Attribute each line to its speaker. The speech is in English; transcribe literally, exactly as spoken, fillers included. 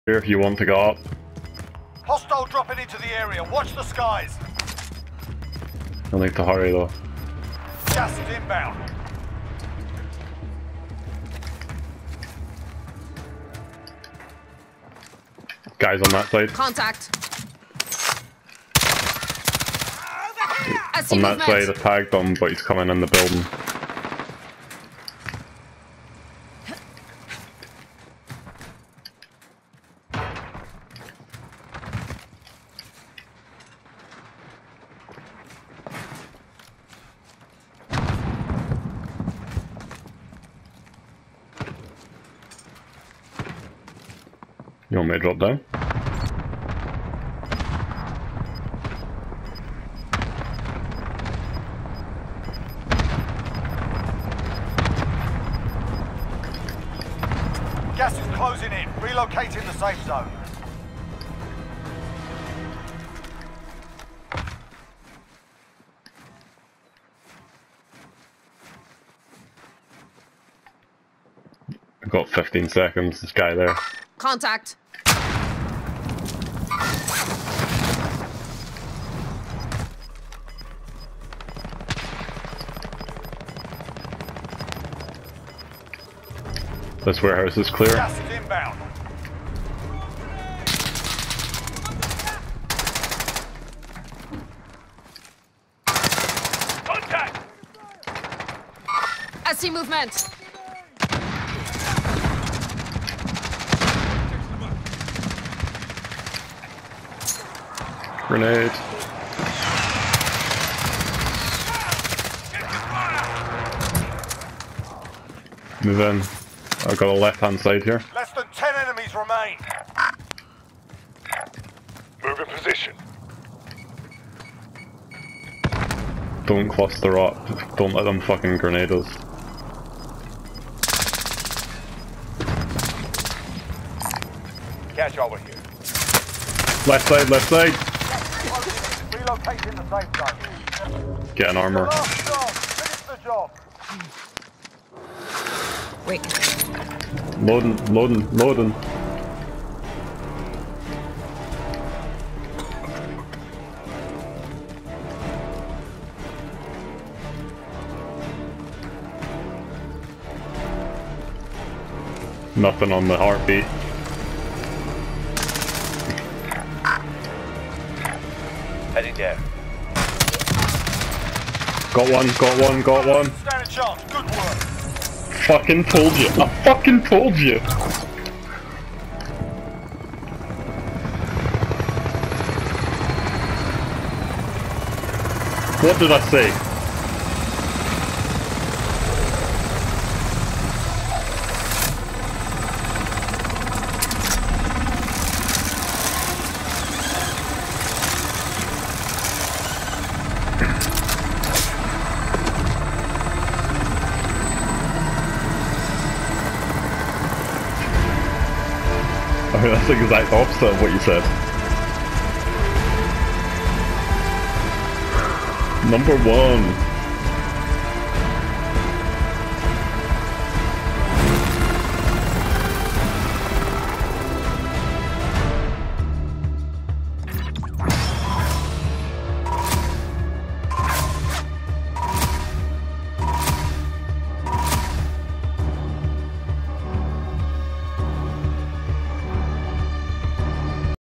Speaker 1: Here if you want to go up.
Speaker 2: Hostile dropping into the area. Watch the skies.
Speaker 1: You'll need to hurry though.
Speaker 2: Gas is inbound.
Speaker 1: Guys on that side.
Speaker 3: Contact. I see
Speaker 1: On that
Speaker 3: movement.
Speaker 1: side, I tagged him, but he's coming in the building. You want me to drop down?
Speaker 2: Gas is closing in. Relocating the safe zone.
Speaker 1: I've got fifteen seconds, this guy there.
Speaker 3: Contact.
Speaker 1: This warehouse is clear.
Speaker 2: Gas is inbound. Contact!
Speaker 3: I see movement.
Speaker 1: Grenade. Move in. I've got a left hand side here.
Speaker 2: Less than ten enemies remain. Move in position.
Speaker 1: Don't cluster up. Don't let them fucking grenade us.
Speaker 2: Catch over here.
Speaker 1: Left side, left side!
Speaker 2: Relocating the safe zone.
Speaker 1: Get an armor.
Speaker 2: Last job. Finish the job.
Speaker 3: Wait.
Speaker 1: Loading, loading, loading. Nothing on the heartbeat.
Speaker 2: Heading there.
Speaker 1: Got one, got one, got one.
Speaker 2: Stand a chance. Good work.
Speaker 1: Fucking told you. I fucking told you. What did I say? I mean, that's the exact opposite of what you said. Number one.